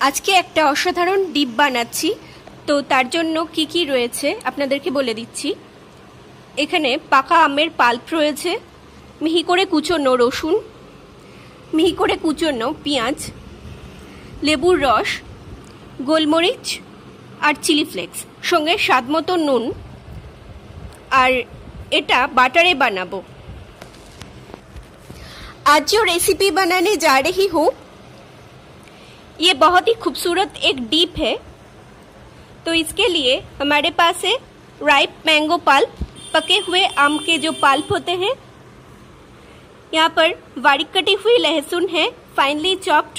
আজকে একটা অসাধারণ ডিপ বানাচ্ছি। তো তার জন্য কি কি রয়েছে আপনাদেরকে বলে দিচ্ছি। এখানে পাকা আমের পাল্প রয়েছে, মিহি করে কুচোনো রসুন, মিহি করে কুচোনো পেঁয়াজ, লেবুর রস, গোলমরিচ আর চিলি ফ্লেক্স, সঙ্গে স্বাদ মতো নুন। আর এটা বাটারে बनाबो। आज जो रेसिपी बनाने जा रही हूँ ये बहुत ही खूबसूरत एक डीप है। तो इसके लिए हमारे पास है राइप मैंगो पल्प, पके हुए आम के जो पल्प होते हैं। यहाँ पर बारीक कटी हुई लहसुन है, फाइनली चॉप्ड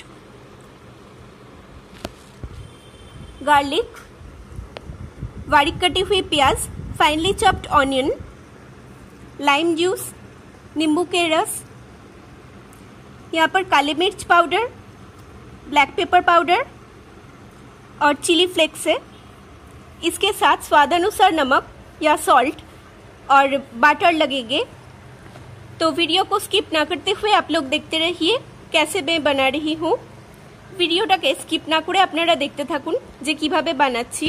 गार्लिक, बारीक कटी हुई प्याज, finely chopped onion, lime juice, नींबू के रस, यहाँ पर काली मिर्च पाउडर, ब्लैक पेपर पाउडर और चिली फ्लेक्स है। इसके साथ स्वादानुसार नमक या सॉल्ट और बटर लगेंगे। तो वीडियो को स्किप ना करते हुए आप लोग देखते रहिए कैसे मैं बना रही हूँ। ভিডিওটাকে স্কিপ না করে আপনারা দেখতে থাকুন যে কিভাবে বানাচ্ছি।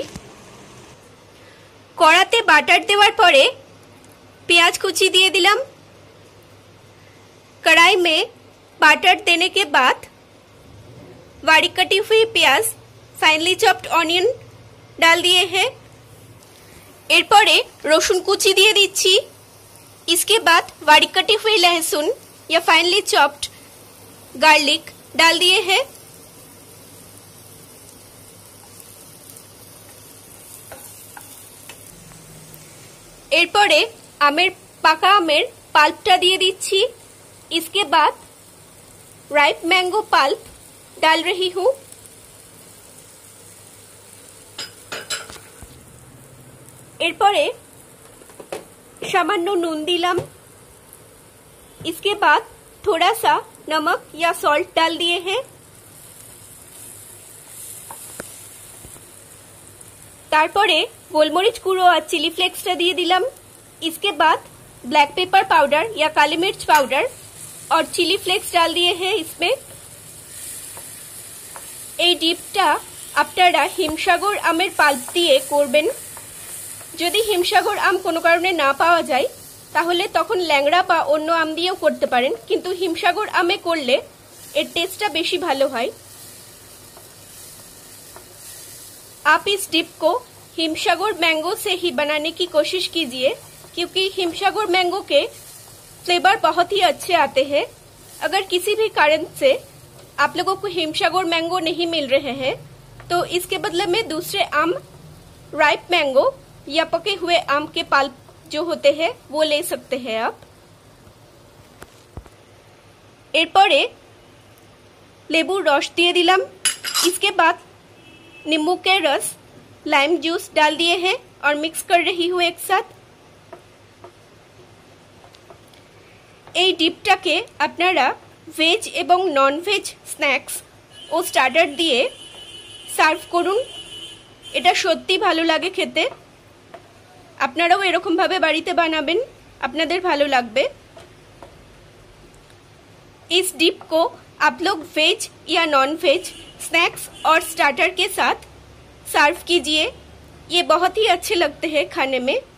কড়াতে বাটার দেওয়ার পরে পেঁয়াজ কুচি দিয়ে দিলাম। कढ़ाई में बाटर देने के बाद बारीक कटी हुई प्याज, फाइनली चॉप्ड ऑनियन डाल दिए हैं। एरपरे रसुन कुची दिए दीची। इसके बाद बारीक कटी हुई लहसुन या फाइनली चॉप्ड गार्लिक डाल दिए हैं। एरपरे आमेर पाका आमेर पाल्पटा दिए दीची। इसके बाद राइप मैंगो पल्प डाल रही हूँ। एरपरे सामान्य नून दिलाम। इसके बाद थोड़ा सा नमक या सॉल्ट डाल दिए हैं। तारपरे गोलमरिच गुड़ो और चिली फ्लेक्सटा दिए दिलाम। इसके बाद ब्लैक पेपर पाउडर या काली मिर्च पाउडर और चिली फ्लेक्स डाल दिए हैं इसमें। এই ডিপটা আপনারা হিমসাগর আমের পাল্প দিয়ে করবেন। যদি হিমসাগর আম কোনো কারণে না পাওয়া যায় তাহলে তখন ল্যাংড়া বা অন্য আম দিয়েও করতে পারেন, কিন্তু হিমসাগর আমে করলে এর টেস্টটা বেশি ভালো হয়। आप इस डिप को हिमसागर मैंगो से ही बनाने की कोशिश कीजिए, क्योंकि हिमसागर मैंगो के फ्लेवर बहुत ही अच्छे आते हैं। अगर किसी भी कारण से आप लोगों को हिमसागर मैंगो नहीं मिल रहे हैं तो इसके बदले में दूसरे आम, राइप मैंगो या पके हुए आम के पल्प जो होते हैं वो ले सकते हैं आप। एरपरे लेबुर रस दिए दिलाम। इसके बाद नींबू के रस, लाइम जूस डाल दिए हैं और मिक्स कर रही हूँ एक साथ। এই ডিপটাকে আপনারা ভেজ এবং নন ভেজ স্ন্যাক্স ও স্টার্টার দিয়ে সার্ভ করুন। এটা সত্যি ভালো লাগে খেতে। আপনারাও এরকম ভাবে বাড়িতে বানাবেন, আপনাদের ভালো লাগবে। इस डिप को आप लोग वेज या नॉन वेज स्नैक्स और स्टार्टर के साथ सर्व कीजिए। ये बहुत ही अच्छे लगते हैं खाने में।